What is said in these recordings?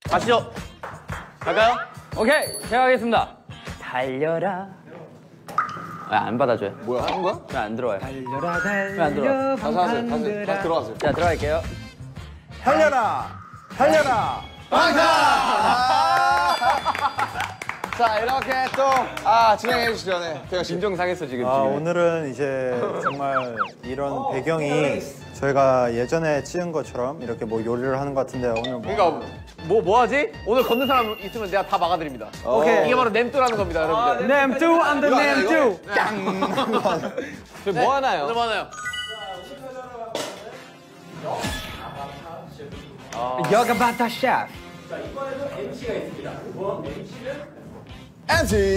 가시죠. 갈까요? 오케이, 제가 하겠습니다. 달려라. 왜 안 받아줘요? 뭐야, 하는 거야? 왜 안 들어와요? 달려라 왜 안 들어와? 다시 하세요. 다시 들어가세요. 자, 들어갈게요. 달려라. 달려라. 자, 이렇게 또 진행해 주시죠. 네. 태영 씨. 인정 상했어 지금. 오늘은 이제 정말 이런 배경이 저희가 예전에 찍은 것처럼 이렇게 뭐 요리를 하는 것 같은데 오늘 그러니까 뭐 하지? 오늘 걷는 사람 있으면 내가 다 막아드립니다. 오케이. 이게 바로 냄뚜라는 겁니다, 여러분들. 냄뚜 안돼 냄뚜. 저희 뭐 하나요? 오늘 뭐 하나요? 여가바타 셰프. MC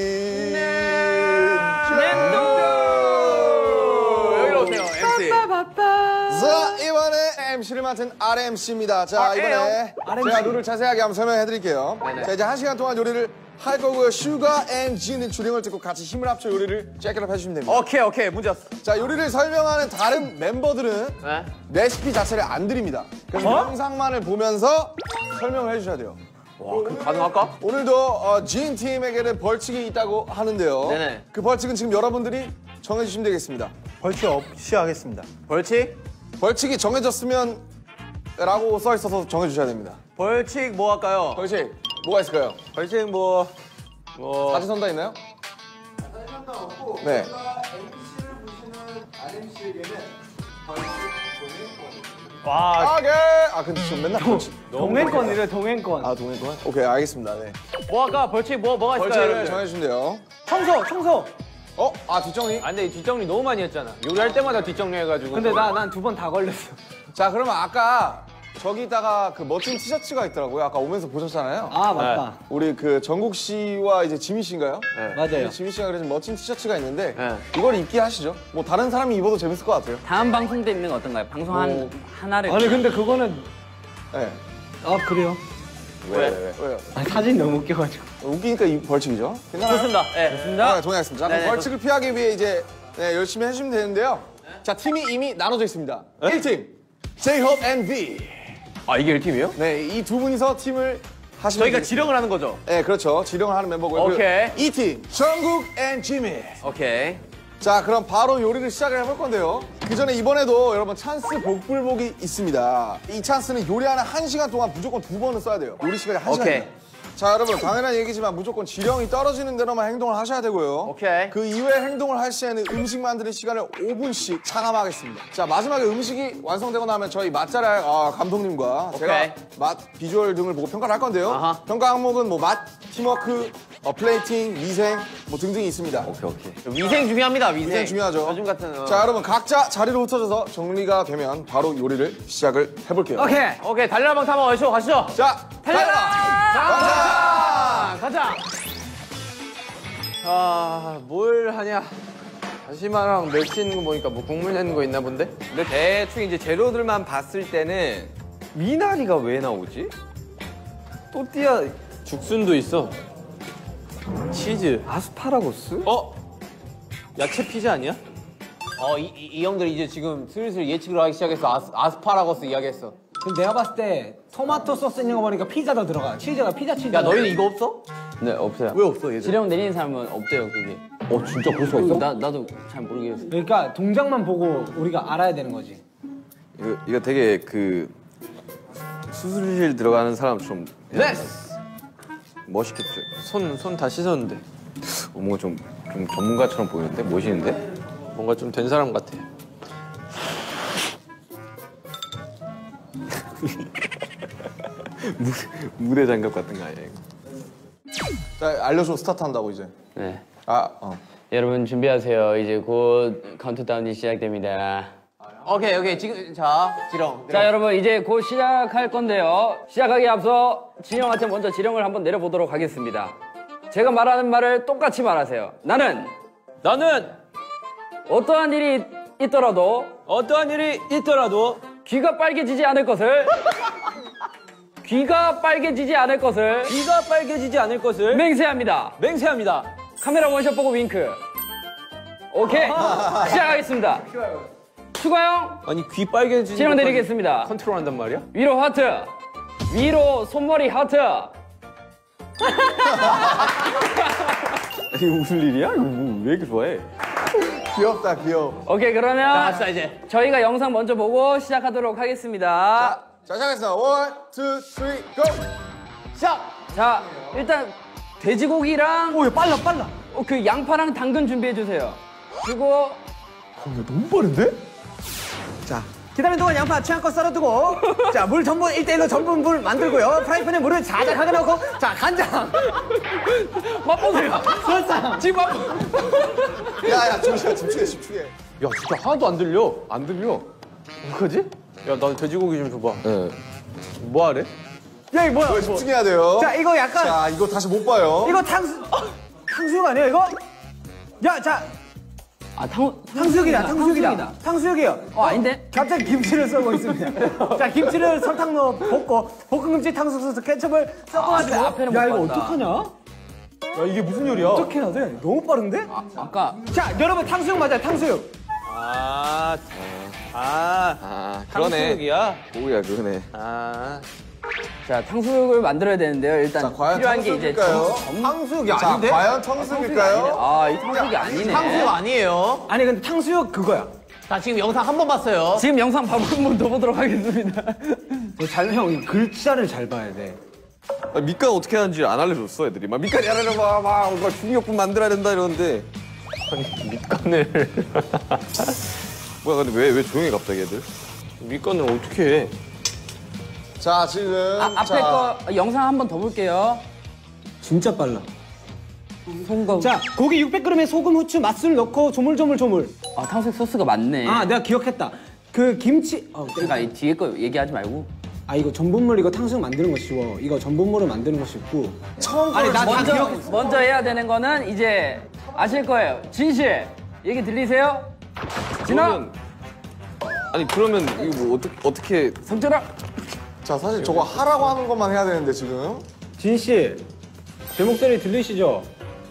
여기로 오세요, MC. 자, 이번에 MC를 맡은 RMC입니다. 자, 이번에 제가 룰을 자세하게 한번 설명해 드릴게요. 자, 이제 1시간 동안 요리를 할 거고요. 슈가 앤 진은 주링을 듣고 같이 힘을 합쳐 요리를 잭업 해주시면 됩니다. 오케이, 문제 없어. 자, 요리를 설명하는 다른 멤버들은 네? 레시피 자체를 안 드립니다. 그래서 영상만을 보면서 설명을 해주셔야 돼요. 와, 그럼 가능할까? 오늘도 진 팀에게는 벌칙이 있다고 하는데요. 네네. 그 벌칙은 지금 여러분들이 정해주시면 되겠습니다. 벌칙 없이 하겠습니다. 벌칙? 벌칙이 정해졌으면 라고 써 있어서 정해주셔야 됩니다. 벌칙 뭐 할까요? 벌칙 뭐가 있을까요? 벌칙 뭐... 사진선다 있나요? 사진선다 없고 네. MC를 보시는 RMC에게는 벌칙 와 오케이. 근데 지금 맨날 벌칙. 동행권이래 동행권. 동행권? 오케이, 알겠습니다. 네. 뭐 할까? 벌칙 뭐가 있을까요, 벌칙을 여러분들? 정해주시면 돼요. 청소. 뒷정리? 아, 근데 뒷정리 너무 많이 했잖아. 요리할 때마다 뒷정리 해가지고. 근데 난 두 번 다 걸렸어. 자, 그러면 아까 저기다가 그 멋진 티셔츠가 있더라고요. 아까 오면서 보셨잖아요. 아 맞다. 우리 그 정국 씨와 이제 지민 씨인가요? 맞아요. 지민 씨가 그래서 멋진 티셔츠가 있는데 네. 이걸 입게 하시죠. 뭐 다른 사람이 입어도 재밌을 것 같아요. 다음 방송 때 입는 거 어떤가요? 방송 하나를. 아니 근데 그거는 네. 그래요? 왜요? 사진 너무 웃겨가지고. 웃기니까 이 벌칙이죠. 괜찮아요? 좋습니다. 네. 좋습니다. 동의하겠습니다. 자, 그럼 네네, 벌칙을 피하기 위해 이제 열심히 해주시면 되는데요. 자, 팀이 이미 나눠져 있습니다. 1팀, J-Hope and V. 아, 이게 1팀이에요? 네, 이 두 분이서 팀을 하시면 저희가 되겠습니다. 지령을 하는 거죠? 네, 그렇죠. 지령을 하는 멤버고요. 오케이. 2팀, 정국 and 지민. 오케이. 자, 그럼 바로 요리를 시작을 해볼 건데요. 그 전에 이번에도 여러분 찬스 복불복이 있습니다. 이 찬스는 요리하는 1시간 동안 무조건 2번은 써야 돼요. 요리 시간이 1시간이에요. 오케이. 자, 여러분 당연한 얘기지만 무조건 지령이 떨어지는 대로만 행동을 하셔야 되고요. 오케이. 그 이외의 행동을 할 시에는 음식 만드는 시간을 5분씩 차감하겠습니다. 자, 마지막에 음식이 완성되고 나면 저희 맛잘알 감독님과 제가 맛, 비주얼 등을 보고 평가를 할 건데요. 아하. 평가 항목은 뭐 맛, 팀워크, 플레이팅, 위생 뭐 등등이 있습니다. 오케이. 위생 중요합니다, 위생. 위생 중요하죠. 요즘 같은. 자, 여러분 각자 자리로 흩어져서 정리가 되면 바로 요리를 시작을 해볼게요. 오케이, 달려라 방타마 어쇼 가시죠. 자, 달려라! 가자! 뭘 하냐. 다시마랑 멸치 있는 거 보니까 뭐 국물 내는 거 있나 본데? 근데 대충 이제 재료들만 봤을 때는 미나리가 왜 나오지? 또띠아 죽순도 있어. 치즈. 아스파라거스? 야채 피자 아니야? 이 형들이 이제 지금 슬슬 예측을 하기 시작했어. 아스파라거스 이야기했어. 그럼 내가 봤을 때 토마토 소스 있는 거 보니까 피자도 들어가. 치즈가 피자 치즈. 야, 너희는 이거 없어? 네, 없어요. 왜 없어, 얘들? 지령 내리는 사람은 없대요, 그게. 진짜 그럴 수가 있어? 나도 잘 모르겠어. 그러니까 동작만 보고 우리가 알아야 되는 거지. 이거 되게 그 수술실 들어가는 사람처럼 네! 멋있겠죠? 손 다 씻었는데. 뭔가 좀 전문가처럼 보이는데? 멋있는데? 뭔가 좀 된 사람 같아. 무대 장갑 같은 거 아니야 이거? 자, 알려줘. 스타트 한다고 이제. 네. 여러분 준비하세요. 이제 곧 카운트다운이 시작됩니다. 오케이. 지금, 지령. 자, 여러분 이제 곧 시작할 건데요. 시작하기 앞서 진영한테 먼저 지령을 한번 내려보도록 하겠습니다. 제가 말하는 말을 똑같이 말하세요. 나는 어떠한 일이 있더라도 귀가 빨개지지 않을 것을 맹세합니다. 카메라 원샷 보고 윙크. 오케이. 시작하겠습니다. 추가형 아니, 귀 빨개지는 지령 것까지 내리겠습니다. 컨트롤한단 말이야? 위로 하트. 위로 손머리 하트. 이거 무슨 일이야? 이거 왜 이렇게 좋아해? 귀엽다, 귀여워. 오케이, 그러면 나왔어, 이제. 저희가 영상 먼저 보고 시작하도록 하겠습니다. 자, 시작했습니다. 1, 2, 3, 고! 시작. 자, 일단 돼지고기랑 오, 야, 빨라, 빨라. 그 양파랑 당근 준비해 주세요. 그리고 너무 빠른데? 자, 기다리는 동안 양파 취향껏 썰어두고, 자, 물 전분 1대1로 전분 물 만들고요. 프라이팬에 물을 자작하게 넣고, 자, 간장, 맛보세요. 설탕, 지금 맛. 야, 집중해, 집중해. 야, 진짜 하나도 안 들려. 안 들려. 어떡하지? 야, 나 돼지고기 좀 줘봐. 네. 뭐 하래? 야, 이거 뭐야? 이거 집중해야 돼요. 자, 이거 약간, 자, 이거 다시 못 봐요. 이거 탕수육 아니에요, 이거? 야, 자, 아, 탕수육이다, 탕수육이다. 탕수육이요. 아닌데? 갑자기 김치를 썰고 있습니다. 자, 김치를 설탕 넣어 볶고, 볶음김치, 탕수육 소스, 케첩을 섞어가지고. 아, 앞에는 야, 못 이거 봤다. 어떡하냐? 야, 이게 무슨 요리야? 어떻게 해야 돼? 너무 빠른데? 아까 자, 여러분, 탕수육 맞아요, 탕수육. 그러네. 탕수육이야? 고기야, 그러네. 자, 탕수육을 만들어야 되는데요. 일단 자, 과연 필요한 게 이제 탕수육일까요? 탕수육이 자, 아닌데? 과연 탕수육일까요? 아, 이 탕수육이 아니네. 아니에요. 아니, 근데 탕수육 그거야. 자, 지금 영상 한 번 봤어요. 지금 영상 바로 한 번 더 보도록 하겠습니다. 형, 이 글자를 잘 봐야 돼. 밑간 어떻게 하는지 안 알려줬어, 애들이. 막 밑간 알려봐, 막 중력분 만들어야 된다 이러는데. 아니, 밑간을. 뭐야, 근데 왜 조용해, 갑자기 애들? 밑간을 어떻게 해? 자, 지금. 앞에 자, 거 영상 한 번 더 볼게요. 진짜 빨라. 송거. 자, 고기 600g에 소금, 후추, 맛술 넣고 조물조물. 아, 탕수육 소스가 많네. 아, 내가 기억했다. 그 김치. 그러니까 이 뒤에 거 얘기하지 말고. 아, 이거 전분물 이거 탕수육 만드는 거 쉬워. 이거 전분물을 만드는 거 쉽고. 처음 아니, 나 다 먼저, 기억했어. 먼저 해야 되는 거는 이제 아실 거예요. 진실. 얘기 들리세요? 진아? 그러면 이거 뭐 어떻게. 성철아? 자, 사실 저거 하라고 하는 것만 해야 되는데, 지금. 진 씨, 제 목소리 들리시죠?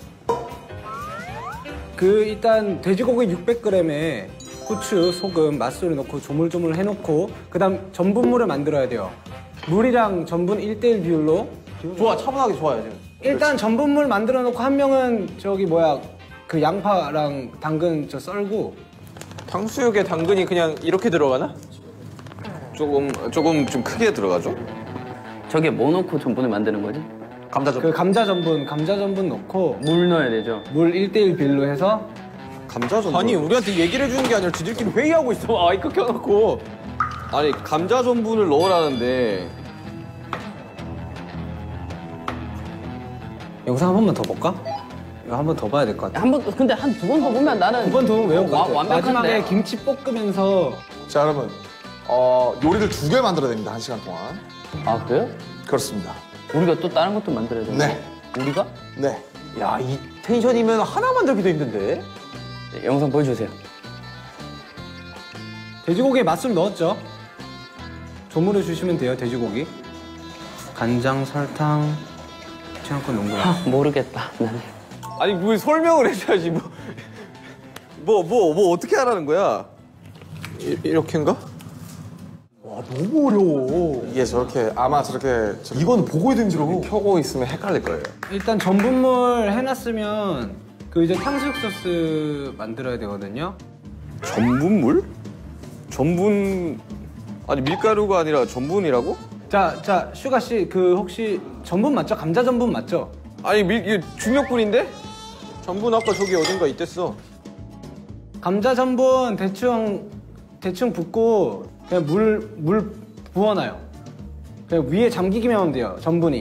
그 일단 돼지고기 600g에 후추, 소금, 맛술을 넣고 조물조물 해놓고 그다음 전분물을 만들어야 돼요. 물이랑 전분 1대1 비율로. 좋아, 차분하게 좋아요, 지금. 일단 전분물 만들어 놓고 한 명은 저기 뭐야 그 양파랑 당근 저 썰고. 탕수육에 당근이 그냥 이렇게 들어가나? 조금 좀 크게 들어가죠? 저게 뭐 넣고 전분을 만드는 거지? 그 감자 전분 넣고 물 넣어야 되죠. 물 1대1 비율로 해서. 감자 전분. 아니 우리한테 얘기를 해주는 게 아니라 지들끼리 회의하고 있어. 마이크 켜놓고. 아니 감자 전분을 넣으라는데. 영상 한 번만 더 볼까? 이거 한 번 더 봐야 될 것 같아. 한 번, 근데 한 두 번 더 보면 나는. 두 번 더 외울 것 같아. 완벽한데. 마지막에 김치 볶으면서. 자, 여러분. 요리를 2개 만들어야 됩니다, 1시간 동안. 아, 그래요? 그렇습니다. 우리가 또 다른 것도 만들어야 되나? 네. 우리가? 네. 야, 이 텐션이면 하나 만들기도 힘든데. 네, 영상 보여주세요. 돼지고기에 맛술 넣었죠? 조물해 주시면 돼요, 돼지고기. 간장, 설탕, 취향껏 넣은 거야. 모르겠다. 아니 뭐 설명을 해줘야지 뭐 어떻게 하라는 거야? 이렇게인가? 너무 어려워. 이게 저렇게, 아마 저렇게. 이건 보고 있는 줄 켜고 있으면 헷갈릴 거예요. 일단 전분물 해놨으면 그 이제 탕수육 소스 만들어야 되거든요. 전분물? 전분 아니 밀가루가 아니라 전분이라고? 자, 슈가 씨, 그 혹시 전분 맞죠? 감자 전분 맞죠? 아니 이게 중력분인데? 전분 아까 저기 어딘가 있댔어. 감자 전분 대충 붓고 그냥 물 부어놔요. 그냥 위에 잠기기만 하면 돼요, 전분이.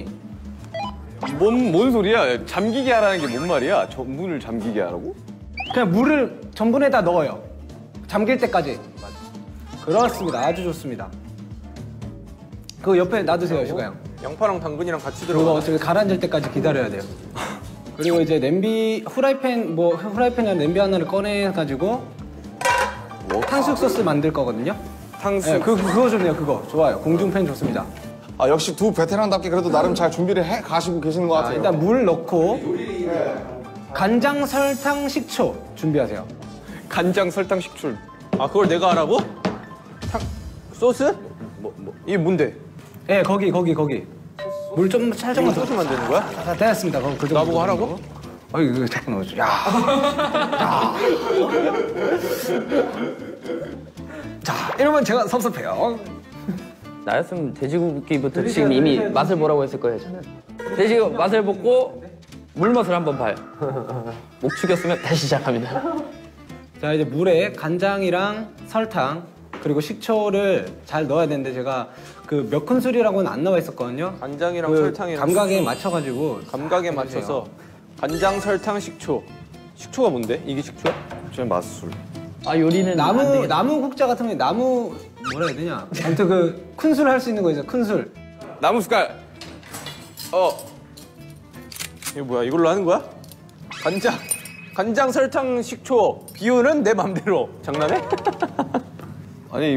뭔 소리야? 잠기게 하라는 게 뭔 말이야? 전분을 잠기게 하라고? 그냥 물을 전분에다 넣어요. 잠길 때까지. 그렇습니다. 아주 좋습니다. 그거 옆에 놔두세요, 슈가 형. 양파랑 당근이랑 같이 그거 들어가. 어차피 가라앉을 때까지 기다려야 돼요. 그리고 이제 후라이팬이나 냄비 하나를 꺼내가지고 탕수육 소스 만들 거거든요. 네, 그거 좋네요, 그거. 좋아요. 공중팬 좋습니다. 아, 역시 두 베테랑답게 그래도 나름 잘 준비를 해 가시고 계시는 것 같아요. 일단 물 넣고 간장, 설탕, 식초 준비하세요. 간장, 설탕, 식출. 아 그걸 내가 하라고? 소스? 이게 뭔데? 예, 거기. 물 좀 살짝만 더. 소스 만드는 거야? 자, 됐습니다. 그럼 그 정도. 나보고 하라고? 아, 이거 자꾸 넣어줘. 야. 자, 이러면 제가 섭섭해요. 나였으면 돼지고기부터 지금 이미 맛을 보라고 했을 거예요, 저는. 돼지고기 맛을 보고 물맛을 한번 봐요. 목 축였으면 다시 시작합니다. 자, 이제 물에 간장이랑 설탕 그리고 식초를 잘 넣어야 되는데 제가 그 몇 큰술이라고는 안 나와 있었거든요. 간장이랑 그 설탕이랑 감각에 맞춰가지고 감각에 맞춰서 간장, 설탕, 식초. 식초가 뭔데? 이게 식초야? 저는 맛술. 아, 요리는 안 되겠다. 나무 국자 같은 거 나무 뭐라 해야 되냐? 아무튼 그 큰술 할 수 있는 거 있어요. 큰술. 나무 숟갈. 이거 뭐야? 이걸로 하는 거야? 간장, 설탕, 식초. 비율은 내 맘대로. 장난해? 아니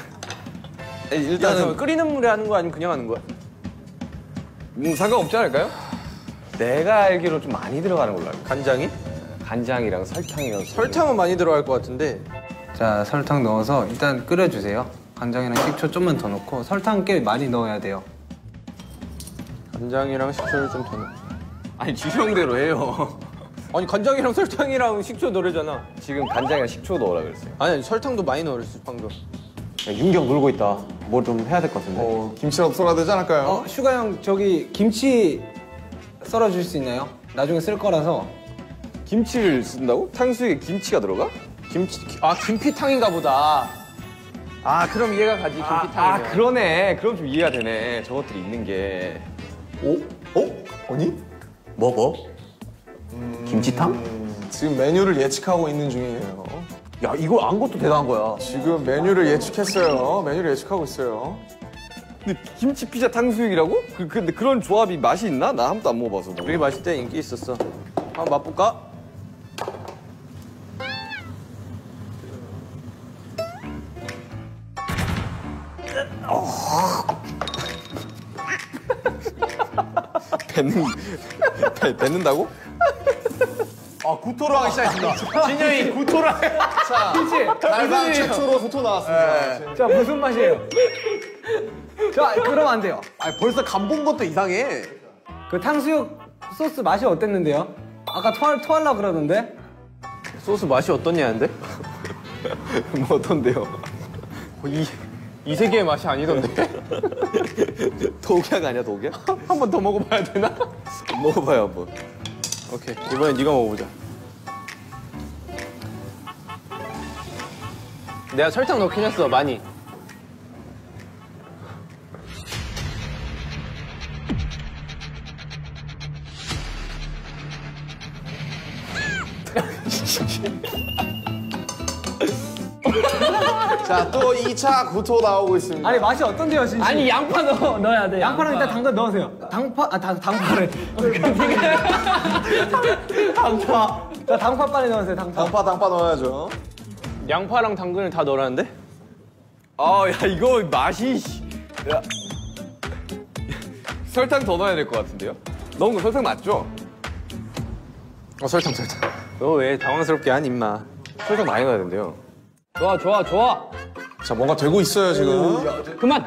일단은 끓이는 물에 하는 거 아니면 그냥 하는 거야? 상관없지 않을까요? 내가 알기로 좀 많이 들어가는 걸로 알고. 간장이? 간장이랑 설탕이랑 설탕은 많이 들어갈 것 같은데. 자, 설탕 넣어서 일단 끓여주세요. 간장이랑 식초 좀만 더 넣고 설탕 꽤 많이 넣어야 돼요. 간장이랑 식초를 좀 더 넣어. 아니 지정대로 해요. 아니 간장이랑 설탕이랑 식초 넣으려잖아. 지금 간장이랑 식초 넣으라 그랬어요. 아니 설탕도 많이 넣으랬어 방금. 윤경 놀고 있다. 뭘 좀 해야 될 것 같은데. 김치라도 썰어야 되지 않을까요? 슈가 형 저기 김치 썰어줄 수 있나요? 나중에 쓸 거라서. 김치를 쓴다고? 탕수육에 김치가 들어가? 김피탕인가 보다. 아 그럼 이해가 가지 김피탕이면. 그러네. 그럼 좀 이해가 되네. 저것들이 있는 게. 아니? 뭐? 김치탕? 지금 메뉴를 예측하고 있는 중이에요. 야, 이걸 안 것도 대단한 거야. 지금 메뉴를 예측했어요. 메뉴를 예측하고 있어요. 근데 김치 피자 탕수육이라고? 근데 그런 조합이 맛이 있나? 나 한 번도 안 먹어봐서. 되게 맛있을 때 인기 있었어. 한번 맛볼까? 뱉는다고? 구토로 하기 시작했습니다. 진영이 구토를 달방 최초로 구토 나왔습니다. 자, 무슨 맛이에요? 자, 그러면 안 돼요. 벌써 간 본 것도 이상해. 그 탕수육 소스 맛이 어땠는데요? 아까 토하려고 그러던데? 소스 맛이 어떻냐는데? 뭐 어떤데요? 이 세계의 맛이 아니던데? 독약 아니야 독약? 한 번 더 먹어봐야 되나? 먹어봐요 한번. 오케이 이번엔 네가 먹어보자. 내가 설탕 넣긴 했어 많이. 자, 또 2차 구토 나오고 있습니다. 아니, 맛이 어떤데요, 진짜? 아니, 양파 넣어야 돼. 양파랑 일단 당근 넣으세요. 당파를. 당파. 자, 당파 빨리 넣으세요, 당파. 당파 넣어야죠. 양파랑 당근을 다 넣으라는데? 야 이거 맛이. 야. 설탕 더 넣어야 될 것 같은데요? 넣은 거 설탕 맞죠? 설탕. 너 왜 당황스럽게 한 임마. 설탕 많이 넣어야 된대요. 좋아. 자, 뭔가 되고 있어요, 지금. 그만.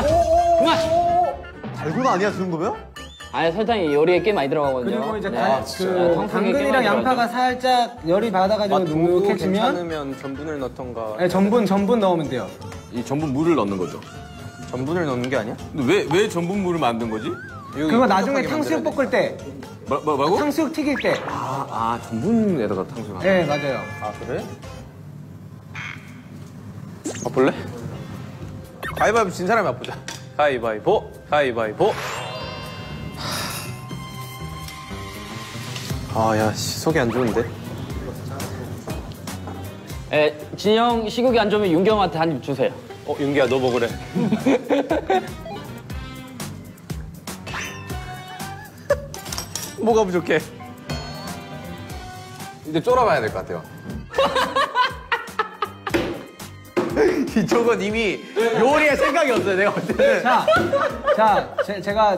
달고나 아니야, 그 정도면? 아니, 설탕이 요리에 꽤 많이 들어가거든요. 그리고 이제 탕수육에 당근이랑 꽤 많이 양파가 살짝 열이 받아가지고 맛보고 눅눅해지면 괜찮으면 전분을 넣던가. 네, 전분 넣으면 돼요. 이 전분 물을 넣는 거죠. 전분을 넣는 게 아니야? 근데 왜 전분 물을 만든 거지? 그거 나중에 탕수육 볶을 때, 뭐라고? 탕수육 튀길 때. 전분에다가 탕수육 하는 네, 맞아요. 아 그래? 맛볼래? 가위바위보 진 사람이 맛보자. 가위바위보. 야 속이 안 좋은데? 진영 시국이 안 좋으면 윤경한테 한 입 주세요. 윤기야 너 먹으래. 뭐가 부족해? 이제 쫄아봐야 될 것 같아요. 이쪽은 이미 요리에 생각이 없어요. 내가 볼 때는. 제가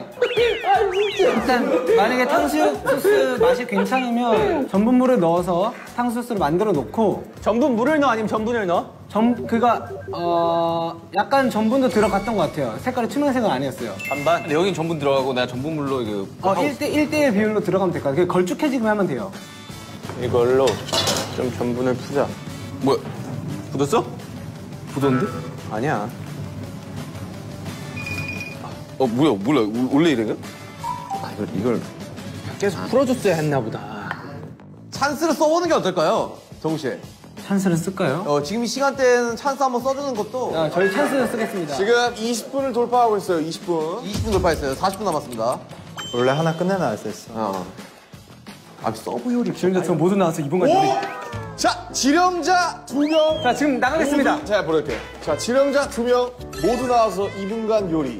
일단 만약에 탕수육 소스 맛이 괜찮으면 전분물을 넣어서 탕수육을 만들어 놓고 전분물을 넣어 아니면 전분을 넣어? 약간 전분도 들어갔던 것 같아요. 색깔이 투명색은 아니었어요. 반반. 근데 여긴 전분 들어가고 내가 전분물로 이거 1대1 비율로 들어가면 될 것 같아요. 걸쭉해지기만 하면 돼요. 이걸로 좀 전분을 푸자. 뭐야? 굳었어? 굳었는데? 아니야. 뭐야? 몰라. 원래 이래요? 아, 이걸 계속 풀어줬어야 했나 보다. 찬스를 써보는 게 어떨까요? 정우 씨. 찬스를 쓸까요? 지금 이 시간대는 찬스 한번 써주는 것도. 저희 찬스를 쓰겠습니다. 지금 20분을 돌파하고 있어요. 20분. 20분 돌파했어요. 40분 남았습니다. 원래 하나 끝내놔야 됐어. 서브 요리. 지금 저 모두 나와서 2분간 요리. 자, 지령자 2명. 자, 지금 나가겠습니다. 자, 보낼게요. 자, 지령자 2명 모두 나와서 2분간 요리.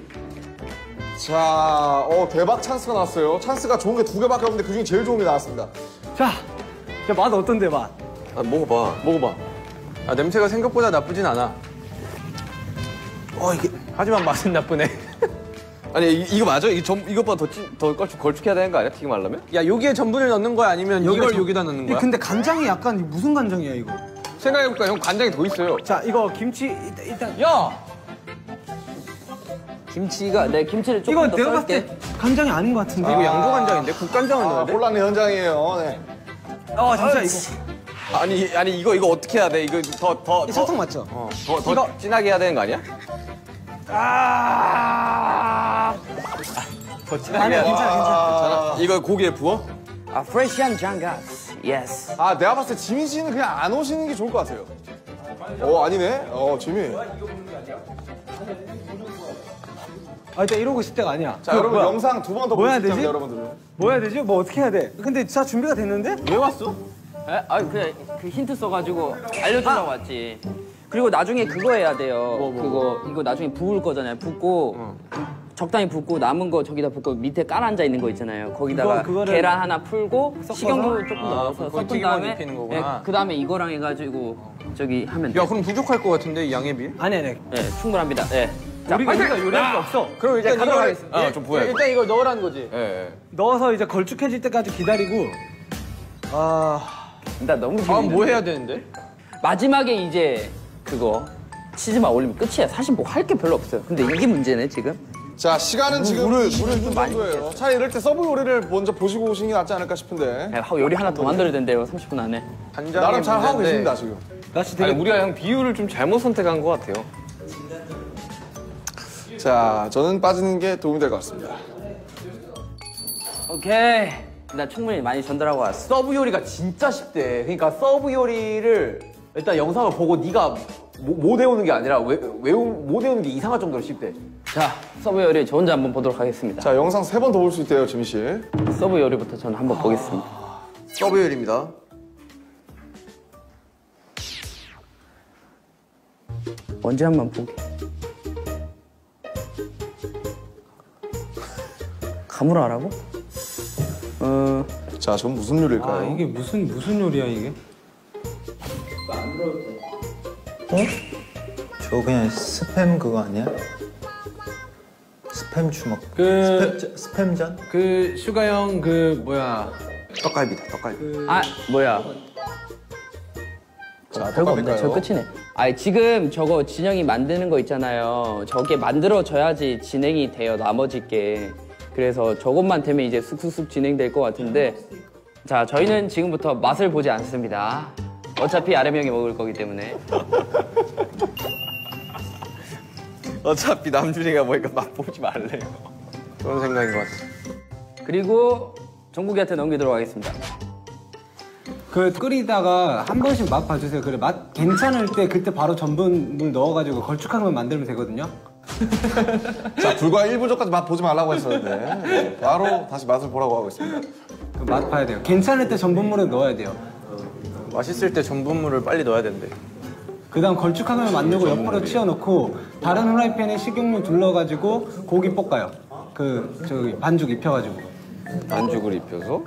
자, 대박 찬스가 나왔어요. 찬스가 좋은 게 2개밖에 없는데 그중에 제일 좋은 게 나왔습니다. 자, 맛 어떤데, 맛? 먹어봐. 냄새가 생각보다 나쁘진 않아. 이게. 하지만 맛은 나쁘네. 아니, 이거 맞아? 이것보다 더 걸쭉해야 되는 거 아니야? 튀김 하려면? 야, 여기에 전분을 넣는 거야? 아니면 이걸 여기다 넣는 거야? 근데 간장이 약간 무슨 간장이야, 이거? 생각해볼까? 형, 간장이 더 있어요. 자, 이거 김치 일단. 야! 김치가 내 김치를 조금 이거 더 내가 봤을 썰게. 때 간장이 아닌 것 같은데. 이거 양조간장인데? 국간장을 넣어야 돼? 혼란의 현장이에요. 네. 진짜 이거. 아니, 이거 어떻게 해야 돼? 이거 더. 설탕 맞죠? 더 진하게 해야 되는 거 아니야? 더 진하게 해야 돼. 괜찮아. 이거 고기에 부어? 프레시한 장가스. 예스. 내가 봤을 때 지민 씨는 그냥 안 오시는 게 좋을 것 같아요. 아니네. 지민. 일단 이러고 있을 때가 아니야. 자, 여러분 영상 2번 더 뭐 해야 보시죠, 되지? 여러분들. 뭐 해야 되지? 뭐 어떻게 해야 돼? 근데 다 준비가 됐는데? 왜 왔어? 그냥 그 힌트 써가지고 알려주려고 왔지. 그리고 나중에 그거 해야 돼요. 이거 나중에 부을 거잖아요. 붓고 적당히 붓고 남은 거 저기다 붓고 밑에 깔아앉아 있는 거 있잖아요. 거기다가 그거를 계란 하나 풀고 식용유 조금 넣어서 그거 섞은 튀김만 다음에 입히는 거구나. 그 다음에 이거랑 해가지고 저기 하면 돼요. 야, 그럼 부족할 것 같은데, 양에 비해? 아니. 네, 충분합니다. 네. 우리가 요리할 수 없어. 그럼 일단 가도록 이걸 하겠습니다. 좀 부어야 돼. 일단 이걸 넣으라는 거지. 예. 넣어서 이제 걸쭉해질 때까지 기다리고. 나 너무 다음 뭐 해야 되는데? 마지막에 이제 그거 치즈만 올리면 끝이야. 사실 뭐 할 게 별로 없어요. 근데 이게 문제네 지금. 자, 시간은 지금 20분 정도예요. 차라리 이럴 때 서브 요리를 먼저 보시고 오시는 게 낫지 않을까 싶은데. 요리 하나 더 만들어야 된대요. 30분 안에. 나름 잘 하고 계십니다, 지금. 아니, 우리가 형 비율을 좀 잘못 선택한 것 같아요. 자, 저는 빠지는 게 도움이 될 것 같습니다. 오케이. 나 충분히 많이 전달하고 왔어. 서브 요리가 진짜 쉽대. 그러니까 서브 요리를 일단 영상을 보고 네가 못 외우는 게 아니라 못 외우는 게 이상할 정도로 쉽대. 자, 서브 요리 저 혼자 한번 보도록 하겠습니다. 자, 영상 3번 더 볼 수 있대요, 지민 씨. 서브 요리부터 저는 한번 보겠습니다. 서브 요리입니다. 언제 한번 보게. 가물하라고? 자, 저건 무슨 요리일까요? 이게 무슨 요리야, 이게? 저거 그냥 스팸 그거 아니야? 스팸 주먹. 스팸전? 슈가 형, 떡갈비다, 떡갈비. 뭐야. 자, 별거 없네. 떡갈비일까요? 저 끝이네. 지금 저거 진영이 만드는 거 있잖아요. 저게 만들어져야지 진행이 돼요, 나머지 게. 그래서 저것만 되면 이제 쑥쑥쑥 진행될 것 같은데. 자, 저희는 지금부터 맛을 보지 않습니다. 어차피 아름 형이 먹을 거기 때문에. 어차피 남준이가 뭐니까 맛보지 말래요. 그런 생각인 것 같아. 그리고 정국이한테 넘기도록 하겠습니다. 끓이다가 한 번씩 맛 봐주세요. 그래, 맛 괜찮을 때 그때 바로 전분물 넣어가지고 걸쭉한 걸 만들면 되거든요. 자, 불과 1분 전까지 맛 보지 말라고 했었는데 바로 다시 맛을 보라고 하고 있습니다. 맛 봐야 돼요. 괜찮을 때 전분물을 넣어야 돼요. 맛있을 때 전분물을 빨리 넣어야 된대. 그 다음 걸쭉한 걸 만들고 옆으로 치워놓고 다른 후라이팬에 식용유 둘러가지고 고기 볶아요. 반죽 입혀가지고. 반죽을 입혀서?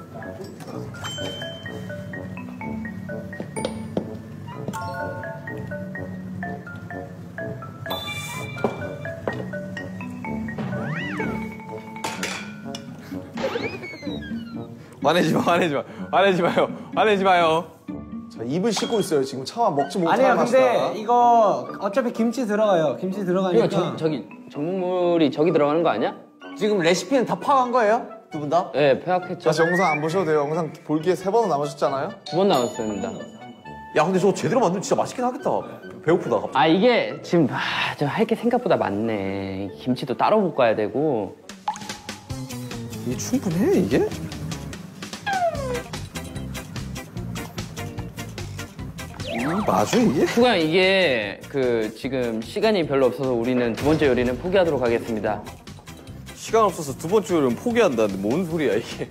화내지 마요. 자, 입을 씻고 있어요. 지금 차마 먹지 못할 아니야, 맛이다. 근데 이거 어차피 김치 들어가요. 김치 들어가니까. 이거 저기 전분물이 저기 들어가는 거 아니야? 지금 레시피는 다 파악한 거예요? 두 분 다? 네, 폐학했죠. 다시 영상 안 보셔도 돼요. 영상 볼 기회 3번 남으셨잖아요. 2번 나왔습니다. 야 근데 저거 제대로 만들면 진짜 맛있긴 하겠다. 배고프다 갑자기. 아 이게 지금 좀 할 게 생각보다 많네. 김치도 따로 볶아야 되고. 이게 충분해 이게? 맞아 이게? 수가 이게 그 지금 시간이 별로 없어서 우리는 두 번째 요리는 포기하도록 하겠습니다. 시간 없어서 두 번째 요리는 포기한다는데 뭔 소리야 이게?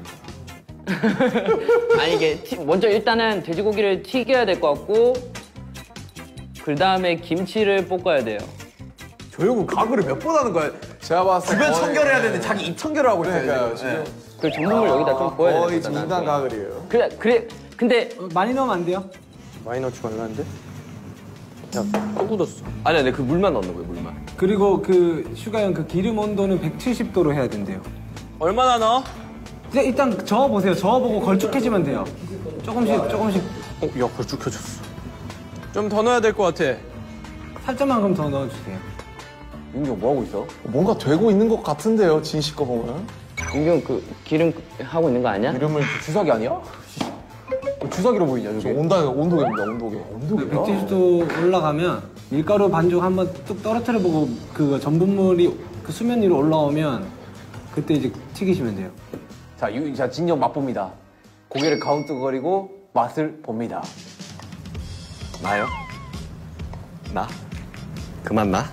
아니 이게 먼저 일단은 돼지고기를 튀겨야 될 것 같고 그 다음에 김치를 볶아야 돼요. 저 형은 가글을 몇 번 하는 거야? 제가 봤을 때 주변 거의- 청결해야 되는데 자기 입 청결을 하고 있어요. 그러니까요, 지금. 지금. 그 전분물 여기다 좀 부어야 거의 되겠다. 중간 가글이에요. 그래 근데 많이 넣으면 안 돼요? 많이 넣지 말라는데? 또 굳었어. 아니야, 내 그 물만 넣는 거야 물만. 그리고 그 슈가형 그 기름 온도는 170도로 해야 된대요. 얼마나 넣어? 이제 일단 저어보세요. 저어보고 걸쭉해지면 돼요. 조금씩. 야, 걸쭉해졌어. 좀 더 넣어야 될 것 같아. 살짝만 그럼 더 넣어주세요. 윤기 형 뭐 하고 있어? 뭔가 되고 있는 것 같은데요, 진씨 거 보면. 윤경 그 기름 하고 있는 거 아니야? 이름을 주사기 아니야? 주사기로 보이냐 저게? 온도계입니다, 온도계. 170도 올라가면 밀가루 반죽 한번 뚝 떨어뜨려보고 그 전분물이 그 수면 위로 올라오면 그때 이제 튀기시면 돼요. 자 진영 맛봅니다. 고개를 가운뜨거리고 맛을 봅니다. 나요? 나? 그만 나?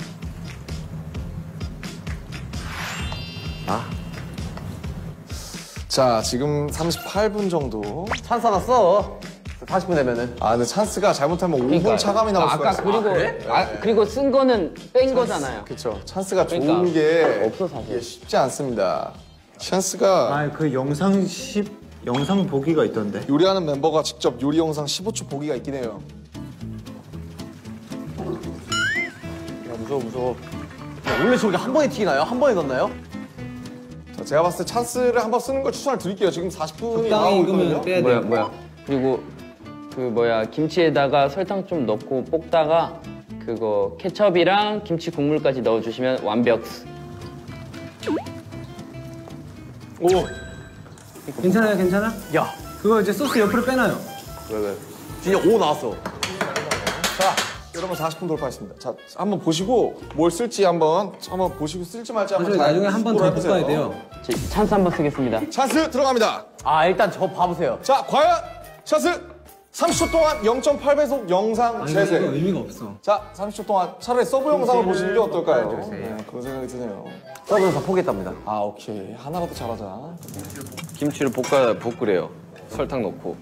나? 자, 지금 38분 정도. 찬스 하나 써. 40분 되면은. 아, 근데 찬스가 잘못하면 5분 그러니까요. 차감이 나올 수가 아까 있어요. 그리고 그리고 쓴 거는 뺀 거잖아요. 그렇죠. 찬스가 좋은 그러니까. 게 없어, 사실. 이게 쉽지 않습니다. 찬스가 아, 그 영상 보기가 있던데. 요리하는 멤버가 직접 요리 영상 15초 보기가 있긴 해요. 무서워. 원래 저게 한 번에 튀기나요? 한 번에 넣나요? 자, 제가 봤을 때 찬스를 한번 쓰는 걸 추천을 드릴게요. 지금 40분이 적당히 나오고 익으면 있거든요. 빼야 돼요. 뭐야 그리고 그 김치에다가 설탕 좀 넣고 볶다가 그거 케첩이랑 김치 국물까지 넣어주시면 완벽. 오. 괜찮아요, 괜찮아? 야. 그거 이제 소스 옆으로 빼놔요. 왜? 진영 5 나왔어. 자, 여러분 40분 돌파했습니다. 자, 한번 보시고 뭘 쓸지 한번 보시고 쓸지 말지 한번 나중에, 잘 나중에 한 번 더 해보세요. 볶아야 돼요. 찬스 한번 쓰겠습니다. 찬스 들어갑니다. 아 일단 저 봐보세요. 자, 과연 찬스 30초 동안 0.8배속 영상 아니, 이거 재생. 의미가 없어. 자, 30초 동안 차라리 서브 영상을 보시는 게 어떨까요? 네, 그런 생각이 드네요. 서브는 다 포기했답니다. 아, 오케이. 하나라도 잘하자. 김치를 볶으래요. 설탕 넣고.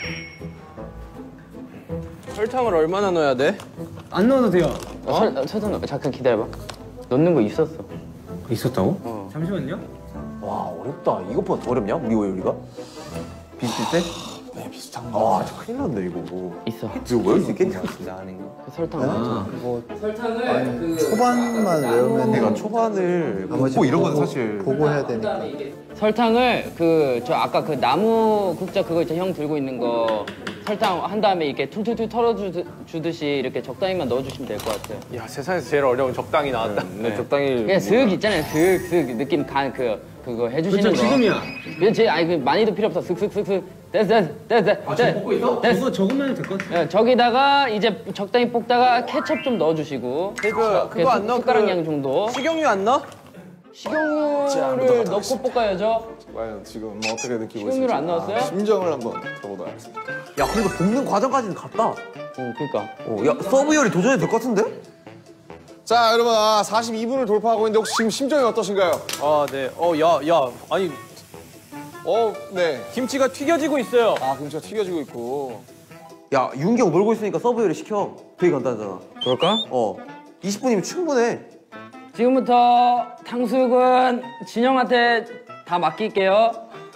설탕을 얼마나 넣어야 돼? 안 넣어도 돼요. 설탕 넣어. 잠깐 기다려봐. 넣는 거 있었어. 있었다고? 잠시만요. 와 어렵다. 이것보다 어렵냐? 우리 요리가? 비슷해? 네, 비슷한 거. 아, 저 큰일 났네 이거. 있어. 이거 외울 수 있겠냐? 그 설탕 넣어. 초반만 외우면 내가 초반을 볶고 이런 건 사실 보고 해야 되니까. 설탕을 저 아까 그 나무 국자 그거 있죠, 형 들고 있는 거 설탕 한 다음에 이렇게 툴툴툴 털어주듯이 이렇게 적당히만 넣어주시면 될 것 같아요. 야, 세상에서 제일 어려운 적당히 나왔다. 네, 적당히. 그냥 슥 있잖아요, 슥슥 느낌 그거 해주시는 그렇죠, 거. 지금이야. 아니 많이도 필요 없어. 슥슥슥슥 됐어. 볶고 있어? 저거 저것만 해도 될 것 같아요. 저기다가 이제 적당히 볶다가 케첩 좀 넣어주시고. 그거 안 넣어? 숟가락 양 정도. 식용유 안 넣어? 식용유를 넣고 볶아야죠. 과연 지금 뭐 어떻게 느끼고 있을지. 식용유를 안 넣었어요? 심정을 한번 들어보도록 하겠습니다. 야 그래도 볶는 과정까지는 갔다. 그러니까. 야 서브 요리 도전해도 될 것 같은데? 자, 여러분 42분을 돌파하고 있는데 혹시 지금 심정이 어떠신가요? 아, 네. 아니, 네. 김치가 튀겨지고 있어요. 아, 김치가 튀겨지고 있고. 야 윤기 형 놀고 있으니까 서브 요리 시켜. 되게 간단하잖아. 그럴까? 20분이면 충분해. 지금부터 탕수육은 진영한테 다 맡길게요.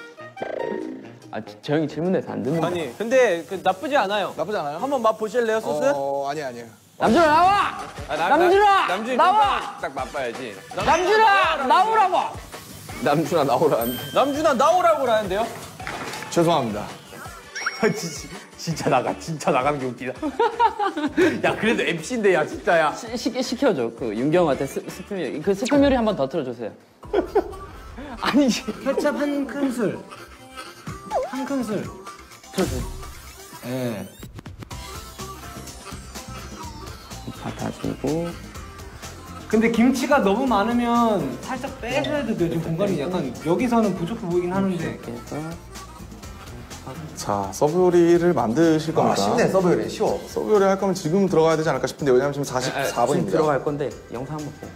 저 형이 질문해서 안 듣는 거야. 아니, 근데 나쁘지 않아요. 나쁘지 않아요? 한번 맛 보실래요, 소스? 아니에요. 남준아 나와! 남준아! 남준이 나와! 딱 맛봐야지. 남준아 나오라고! 남준아 나오라. 남준아 나오라고 하는데요? 죄송합니다. 진짜 나가는 게 웃기다. 야 그래도 MC인데 야 진짜야. 시켜줘. 그 윤경한테 스팸 요리. 그 스팸 요리 한 번 더 틀어주세요. 아니 케첩 한 큰술. 한 큰술. 틀어주세요. 예. 다 다지고. 근데 김치가 너무 많으면 살짝 빼셔야 돼요. 지금 공간이 약간 여기서는 부족해 보이긴 하는데. 그래서 자, 서브 요리를 만드실 겁니다. 쉽네 서브 요리 쉬워. 서브 요리 할 거면 지금 들어가야 되지 않을까 싶은데 왜냐면 지금 지금 44분입니다. 들어갈 건데 영상 한번 보고.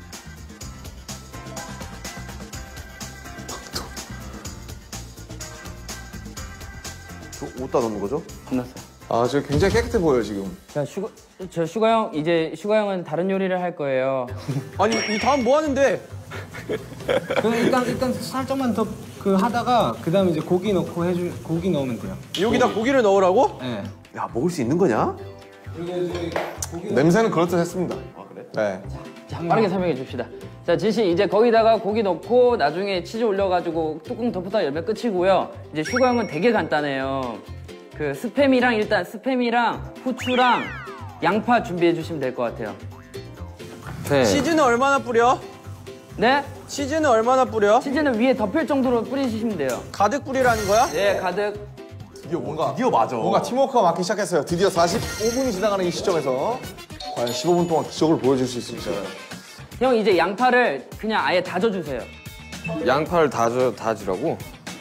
어디다 넣는 거죠? 끝났어요. 아, 지금 굉장히 깨끗해 보여요, 지금. 자, 슈가 형 이제 슈가 형은 다른 요리를 할 거예요. 아니 이 다음 뭐 하는데? 그럼 일단 살짝만 더 그 하다가 그다음에 이제 고기 넣고 고기 넣으면 돼요. 여기다 고기를 넣으라고? 네. 야 먹을 수 있는 거냐? 그리고 이제 고기 냄새는 그럴듯했습니다. 아, 그래? 네. 자, 빠르게 설명해 줍시다. 자, 진씨 이제 거기다가 고기 넣고 나중에 치즈 올려가지고 뚜껑 덮었다 열면 끝이고요. 이제 슈가 형은 되게 간단해요. 그 스팸이랑 후추랑 양파 준비해 주시면 될 것 같아요. 네. 치즈는 얼마나 뿌려? 네? 치즈는 얼마나 뿌려? 치즈는 위에 덮일 정도로 뿌리시면 돼요. 가득 뿌리라는 거야? 네, 가득. 드디어 맞아. 뭔가 팀워크가 맞기 시작했어요. 드디어 45분이 지나가는 이 시점에서 과연 15분 동안 기적을 보여줄 수 있을지. 형 이제 양파를 그냥 아예 다져주세요. 양파를 다지라고?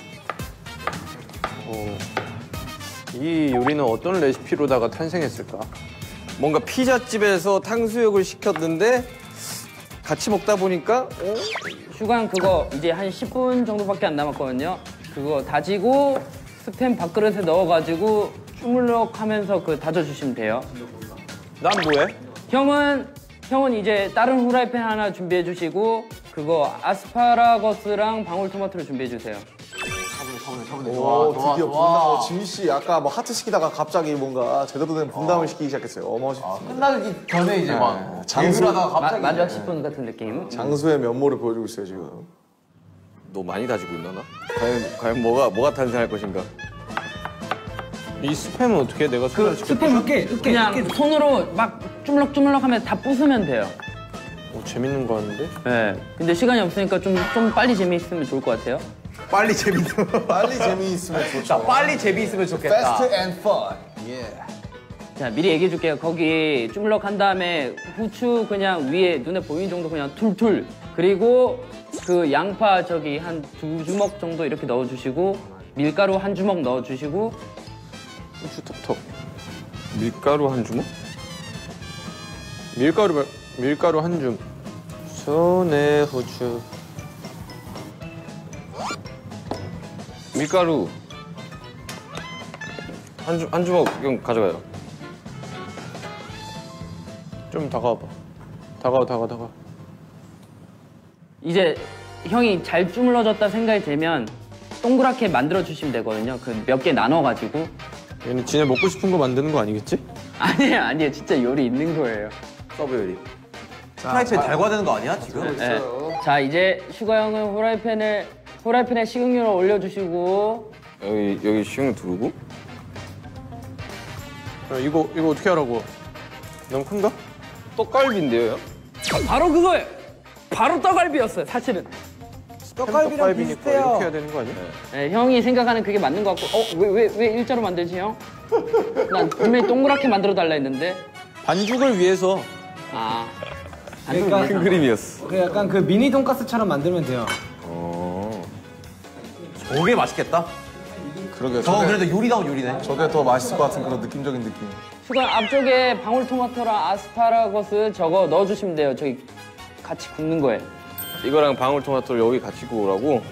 이 요리는 어떤 레시피로다가 탄생했을까? 뭔가 피자집에서 탕수육을 시켰는데 같이 먹다 보니까 슈가 형 그거 이제 한 10분 정도밖에 안 남았거든요. 그거 다지고 스팸 밥그릇에 넣어가지고 주물럭 하면서 그 다져주시면 돼요. 난 뭐해? 형은 이제 다른 후라이팬 하나 준비해 주시고 그거 아스파라거스랑 방울토마토를 준비해 주세요. 오, 드디어 분담. 지민 씨 아까 뭐 하트 시키다가 갑자기 뭔가 제대로 된 분담을 시키기 시작했어요. 어마어마했습니다. 끝나기 전에 이제 막 장수, 마지막 10분 같은 느낌. 장수의 면모를 보여주고 있어요 지금. 너 많이 다지고 있나 나? 과연 뭐가 탄생할 것인가? 이 스팸은 어떻게 내가 손을 스팸 그냥 손으로 막 주물럭주물럭 하면 다 부수면 돼요. 재밌는 거 같은데? 네. 근데 시간이 없으니까 좀 빨리 재미있으면 좋을 것 같아요. 빨리 재밌어. 빨리 재미있으면 좋죠. 자 빨리 재미있으면 좋겠다. Fast and fun. 예. 자, 미리 얘기해 줄게요. 거기 주물럭 한 다음에 후추 그냥 위에 눈에 보이는 정도 그냥 툴툴. 그리고 그 양파 저기 한 2주먹 정도 이렇게 넣어주시고 밀가루 1주먹 넣어주시고 후추 텁텁. 밀가루 한 주먹? 밀가루 한 줌. 손에 후추. 밀가루 한 주먹 형 가져가요. 좀 다가와봐. 다가와. 이제 형이 잘 주물러졌다 생각이 되면 동그랗게 만들어 주시면 되거든요. 그 몇 개 나눠가지고. 얘는 지네 먹고 싶은 거 만드는 거 아니겠지? 아니에요. 진짜 요리 있는 거예요. 서브 요리. 프라이팬 달궈야 거 아니야 지금? 네. 자, 이제 슈가 형은 후라이팬에 식용유를 올려주시고 여기 식용 두르고. 이거 어떻게 하라고? 너무 큰가? 떡갈비인데요? 바로 그거예요. 바로 떡갈비였어요, 사실은. 떡갈비랑 비니까 이렇게 해야 되는 거 아니야? 네, 형이 생각하는 그게 맞는 것 같고 왜 일자로 만들지, 형? 난 분명히 동그랗게 만들어 달라 했는데. 반죽을 위해서. 아. 그러니까 큰 그림이었어. 그 약간 그 미니 돈가스처럼 만들면 돼요. 저게 맛있겠다. 그러게. 저거 그래도 요리다운 요리네. 저게 더 맛있을 것 같은 그런 느낌적인 느낌. 슈가 앞쪽에 방울토마토랑 아스파라거스 저거 넣어주시면 돼요. 저기 같이 굽는 거예요. 이거랑 방울토마토를 여기 같이 구우라고.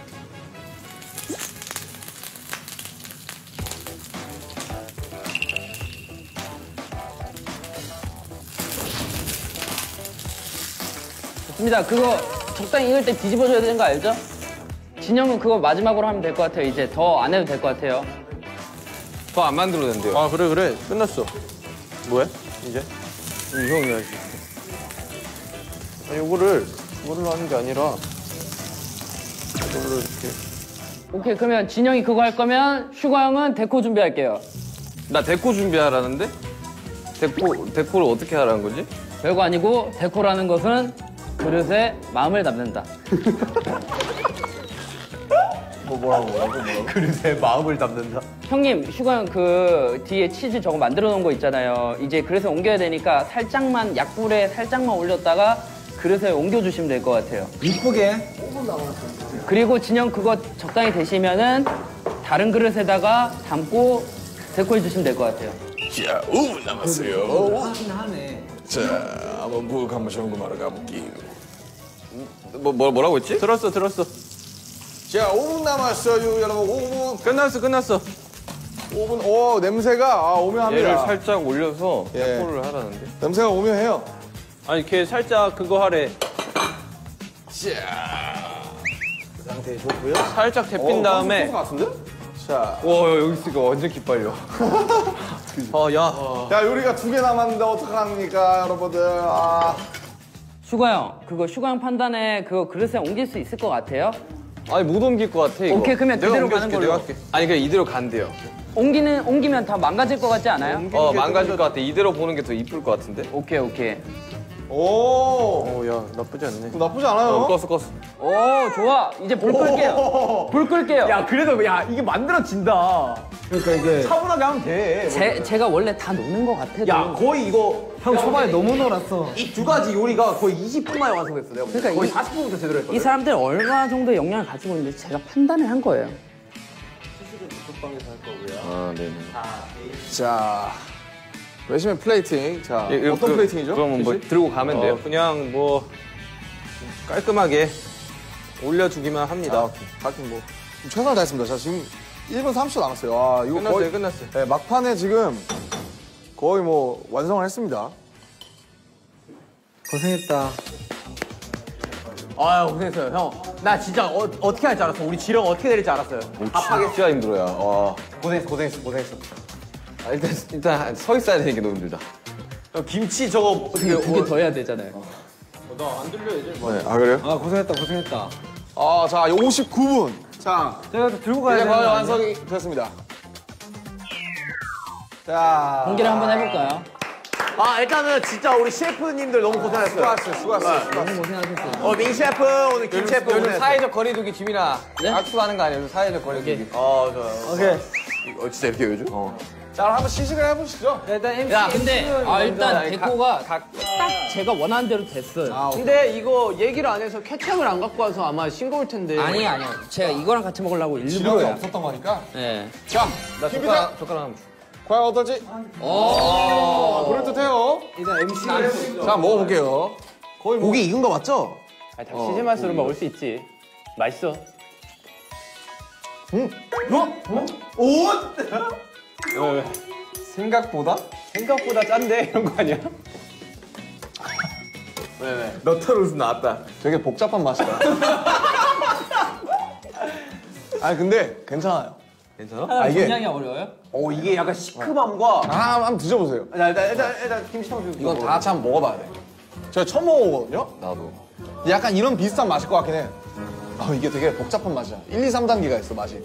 좋습니다. 그거 적당히 익을 때 뒤집어줘야 되는 거 알죠? 진영은 그거 마지막으로 하면 될 것 같아요. 이제 더 안 해도 될 것 같아요. 더 안 만들어도 된대요. 아 그래 끝났어. 뭐해? 이제? 형이 할 수 있어. 요거를 하는 게 아니라 오케이, 그러면 진영이 그거 할 거면 슈가 형은 데코 준비할게요. 나 데코 준비하라는데? 데코를 어떻게 하라는 거지? 별거 아니고 데코라는 것은 그릇에 마음을 담는다. 그릇에 마음을 담는다. 형님, 슈가 형 그 뒤에 치즈 저거 만들어 놓은 거 있잖아요. 이제 그릇에 옮겨야 되니까 살짝만 약불에 살짝만 올렸다가 그릇에 옮겨주시면 될 것 같아요. 이쁘게. 그리고 진영 그거 적당히 되시면은 다른 그릇에다가 담고 데코해 주시면 될 것 같아요. 자, 5분 남았어요. 하긴 하네. 자, 한번 묵 한번 점검하러 가볼게요. 뭐라고 했지? 들었어. 자, 5분 남았어요, 여러분. 5분. 끝났어. 5분. 오, 냄새가 오묘합니다. 얘를 살짝 올려서 예. 데코를 하라는데. 냄새가 오묘해요. 아니, 걔 살짝 그거 하래. 살짝 데핀 다음에. 같은데? 자, 와, 여기 있으니까 완전 기빨려. 야, 요리가 2개 남았는데 어떡합니까, 여러분들. 아. 슈가 형, 그거 슈가 형 판단에 그거 그릇에 옮길 수 있을 것 같아요? 아니, 못 옮길 것 같아, 이거. 오케이, 그러면 내가 그대로 옮겨줄게, 가는 걸로. 내가 할게. 아니, 그냥 이대로 간대요. 옮기면 다 망가질 것 같지 않아요? 망가질 것 같아. 이대로 보는 게 더 이쁠 것 같은데? 오케이. 오, 야, 나쁘지 않네. 나쁘지 않아요. 껐어. 오, 좋아. 이제 불 끌게요. 불 끌게요. 야, 그래도 야 이게 만들어진다. 그러니까 이게 차분하게 하면 돼. 제가 원래 다 놓는 것 같아도. 야, 거의 이거 형 초반에 너무 놀았어. 이 두 가지 요리가 거의 20분 만에 완성됐어. 내가 그러니까 거의 이- 40분부터 제대로 했거든. 이 사람들 얼마 정도의 역량을 가지고 있는지 제가 판단을 한 거예요. 아, 네네. 자, 외시면 플레이팅. 자, 예, 어떤 플레이팅이죠? 그러면 뭐 들고 가면 돼요? 그냥 뭐 깔끔하게 올려주기만 합니다. 하긴 뭐 최선을 다했습니다. 자, 지금 1분 30초 남았어요. 아, 이거 거의 끝났어요. 네, 막판에 지금 거의 뭐 완성을 했습니다. 고생했다. 아유, 고생했어요, 형. 나 진짜 어떻게 할 줄 알았어. 우리 지령 어떻게 될지 알았어요. 진짜 힘들어요. 와. 고생했어. 아, 일단 서 있어야 되는 게 너무 힘들다. 형, 김치 저거 어떻게 2개 더 해야 되잖아요. 네, 아, 그래요? 아 고생했다. 아, 자, 59분. 자, 제가 들고 가야 이제 되는 거의 거 아니야? 완성이 됐습니다. 자, 공개를 한번 해볼까요? 아, 일단은 진짜 우리 셰프님들 너무 고생하셨어요. 수고하셨어요. 너무 고생하셨어요. 민 셰프, 오늘 김 셰프 요즘 고생했어요. 사회적 거리두기 지민아. 네? 악수하는 거 아니에요? 사회적 거리두기. 좋아요. 오케이. 진짜 이렇게 요즘? 자, 그럼 한번 시식을 해보시죠. 야, 근데 일단 데코가 딱 제가 원하는 대로 됐어요. 근데 이거 얘기를 안 해서 케찹을 안 갖고 와서 아마 싱거울 텐데. 아니요. 제가 이거랑 같이 먹으려고 지력이 일부러요. 없었던 거니까. 네. 자, 나 김비자 젓가락 한번 줘. 과연 어떨지? 그럴듯해요. 일단 MC 자, 먹어볼게요. 고기 익은 거 맞죠? 시즌 맛으로 먹을 수 있지. 맛있어. 왜? 생각보다? 생각보다 짠데? 이런 거 아니야? 왜? 너털 웃음 나왔다. 되게 복잡한 맛이다. 아니, 근데 괜찮아요. 괜찮아? 이게- 분량이 어려워요? 이게 약간 시큼함과. 아, 한번 드셔보세요. 일단 김치탕 좀. 이건 다 같이 한번 먹어봐야 돼. 제가 처음 먹어보거든요? 나도. 약간 이런 비슷한 맛일 것 같긴 해. 이게 되게 복잡한 맛이야. 1, 2, 3단계가 있어, 맛이.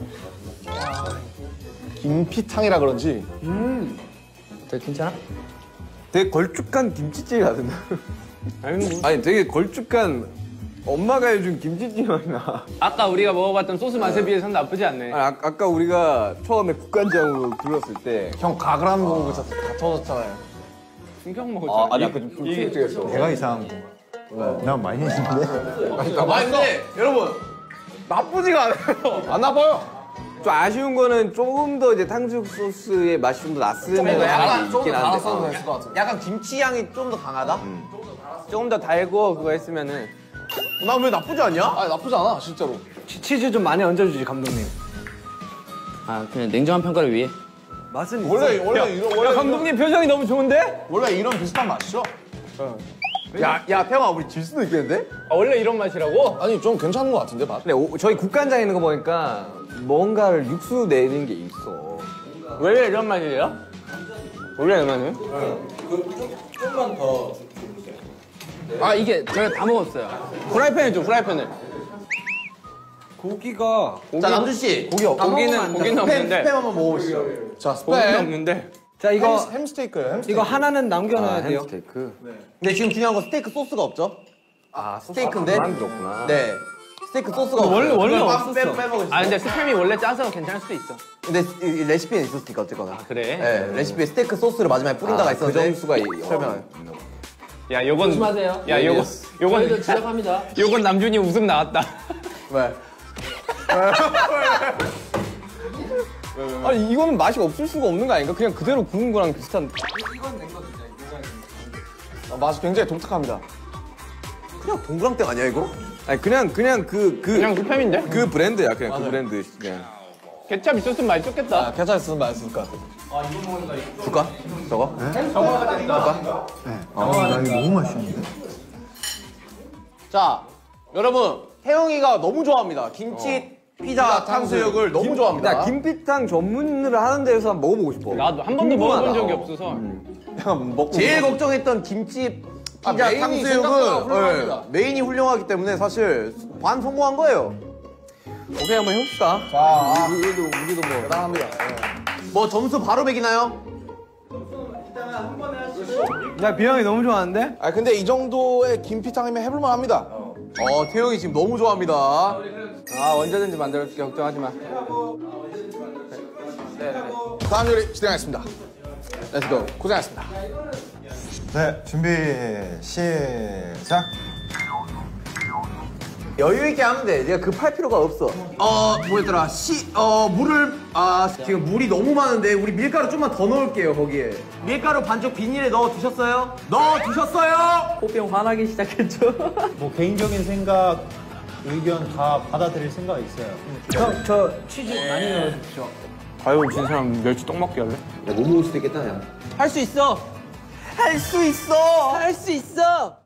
김피탕이라 그런지. 되게 괜찮아? 되게 걸쭉한 김치찌개 같은데? 아니, 되게 걸쭉한 엄마가 해준 김치찌개 맛이 나. 아까 우리가 먹어봤던 소스 맛에 비해서는 나쁘지 않네. 아니, 아까 우리가 처음에 국간장으로 불렀을 때. 형, 가그란 먹은 거 다 터졌잖아요. 충격 먹었잖아. 아니, 아까 좀 쫄깃쫄깃했어. 내가 이상한 거. 난 많이 했는데. 아니, 근데 여러분. 나쁘지가 않아요. 안 나빠요. 좀 아쉬운 거는 조금 더 이제 탕수육 소스의 맛이 좀 더 났으면 약간 있긴 한데. 달았어도 됐을 것 같은데. 약간 김치 향이 좀 더 강하다? 조금 더 달고 그거 했으면은. 난 왜 나쁘지 않냐? 아니, 나쁘지 않아, 진짜로. 치즈 좀 많이 얹어주지 감독님. 아, 그냥 냉정한 평가를 위해. 맛은 원래 이런 감독님 표정이 너무 좋은데? 원래 이런 비슷한 맛이죠? 야, 태영아, 우리 질 수도 있겠는데? 원래 이런 맛이라고? 아니, 좀 괜찮은 것 같은데, 맛? 근데 저희 국간장 있는 거 보니까 뭔가를 육수 내는 게 있어. 왜 이런 맛이에요? 원래 이런 맛이에요? 아, 이게 제가 다 먹었어요. 프라이팬을 줘, 프라이팬을. 고기가 자 남준 씨. 고기 고기는 없는데. 스팸 한번 먹어보시죠. 자, 고기는 스팸. 없는데. 자 이거 햄스테이크예요. 햄스테이크. 이거 하나는 남겨놔야 돼요. 햄스테이크. 근데 지금 중요한 건 스테이크 소스가 없죠? 아, 스테이크인데. 만 줬구나. 네. 스테이크 소스가 없어요. 원래 없었어. 빼먹었어. 아 근데 스팸이 원래 짜서 괜찮을 수도 있어. 근데 이 레시피에 있었으니까 어쨌거나. 그래? 네, 레시피에 스테이크 소스를 마지막에 뿌린다가 그 있었는데 점수가 설명해. 야, 요건 조심하세요. 야, 요건 저희도 지적합니다. 요건 남준이 웃음 나왔다. 왜? 아니, 이거는 맛이 없을 수가 없는 거 아닌가? 그냥 그대로 구운 거랑 비슷한. 맛이 굉장히 독특합니다. 그냥 동그랑땡 아니야 이거? 아니, 그냥 그 스팸인데? 그 브랜드야, 그냥 그 브랜드. 그냥. 케찹 있었으면 맛있었겠다. 괜찮았으면 맛있을 것 같아요. 줄까? 저거? 자, 여러분 태영이가 너무 좋아합니다. 김치 피자 탕수육을 너무 좋아합니다. 나 김피탕 전문을 하는 데서 한번 먹어보고 싶어. 나도 한 번도 궁금하다. 먹어본 적이 없어서. 제일 걱정했던 김치 피자 메인이 탕수육은 생각보다 훌륭합니다. 메인이 훌륭하기 때문에 사실 반 성공한 거예요. 오케이, 한번 해봅시다. 자, 우리도 뭐. 대단합니다. 뭐 점수 바로 매기나요? 나 비형이 너무 좋아하는데? 아 근데 이 정도의 김피탕이면 해볼만 합니다. 태영이 지금 너무 좋아합니다. 아, 언제든지 만들어줄게. 걱정하지 마. 다음 요리 진행하겠습니다. 렛츠고. 고생하셨습니다. 네, 준비 시작. 여유 있게 하면 돼. 내가 급할 필요가 없어. 뭐였더라? 물을 지금 물이 너무 많은데 우리 밀가루 좀만 더 넣을게요 거기에. 밀가루 반쪽 비닐에 넣어 두셨어요? 넣어 두셨어요? 호병 화나기 시작했죠. 뭐 개인적인 생각, 의견 다 받아들일 생각이 있어요. 저 치즈 많이 넣어주십시오. 과연 진 사람 멸치 떡 먹게 할래? 못 먹을 수도 있겠다 야. 할 수 있어. 할 수 있어. 할 수 있어.